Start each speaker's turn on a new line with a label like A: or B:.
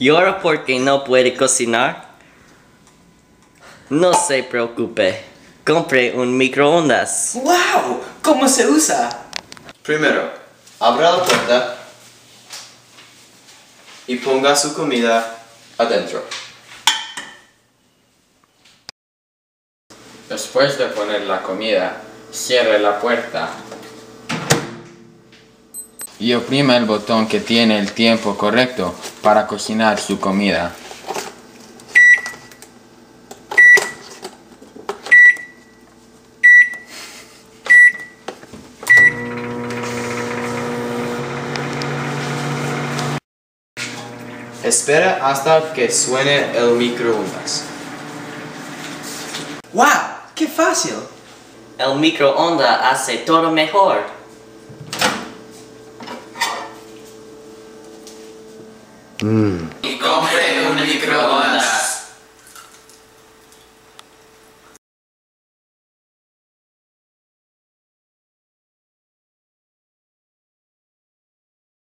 A: ¿Y ahora por qué no puede cocinar? No se preocupe, compre un microondas.
B: ¡Wow! ¿Cómo se usa?
C: Primero, abra la puerta y ponga su comida adentro.
D: Después de poner la comida, cierre la puerta y oprima el botón que tiene el tiempo correcto para cocinar su comida.
C: Espera hasta que suene el microondas.
B: ¡Wow! ¡Qué fácil!
A: El microondas hace todo mejor.
D: Y compre un microondas.